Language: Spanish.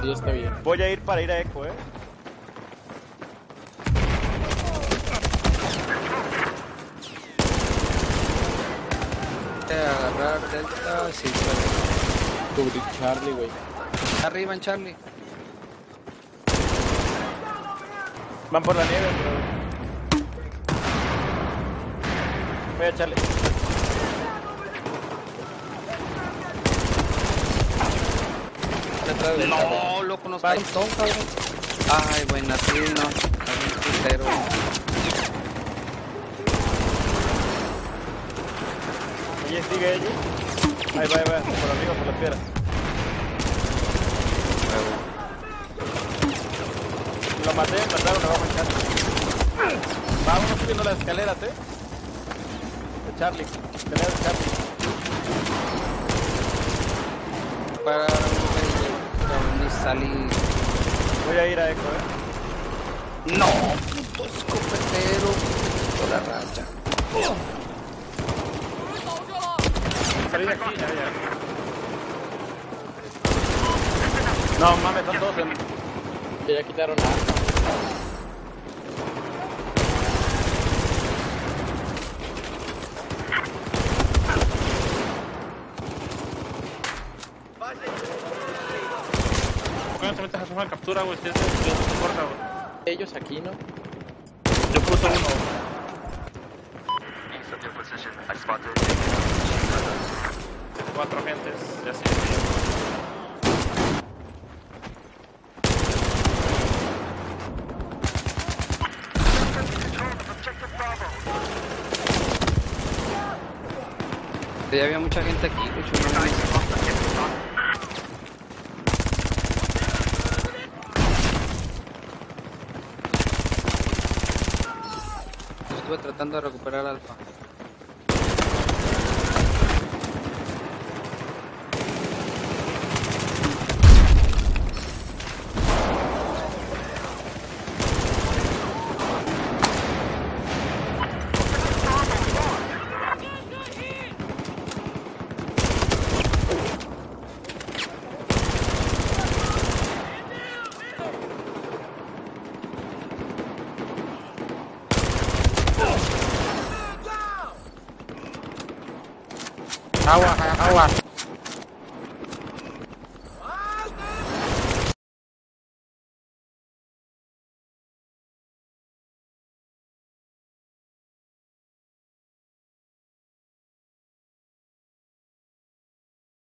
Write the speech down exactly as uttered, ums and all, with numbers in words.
Sí, está bien. Voy a ir para ir a Eco, eh. Agarrar Delta, sí, puede. Cubrir Charlie, güey. Arriba en Charlie. Van por la nieve, pero... Voy a echarle. No, loco, nos cae. Ay, buena, sí, no. Pero... Allí sigue ella. Ahí va, ahí va, por arriba, por las piedras. Lo maté, mataron, lo vamos a echar. Vámonos subiendo las escaleras, eh. De Charlie, escaleras de Charlie. Para ni salir. Voy a ir a Eco, eh. No, puto escopetero, puto la racha. Salí de aquí, ya, ya. No mames, son todos en... Que ya quitaron arma. ¿Cuándo te metes a sumar captura, güey? Si es que no importa, güey. Ellos aquí, ¿no? Yo puse uno. Cuatro gentes, ya sí. Ya había mucha gente aquí, de hecho no me... Estuve tratando de recuperar Alfa. Agua, agua.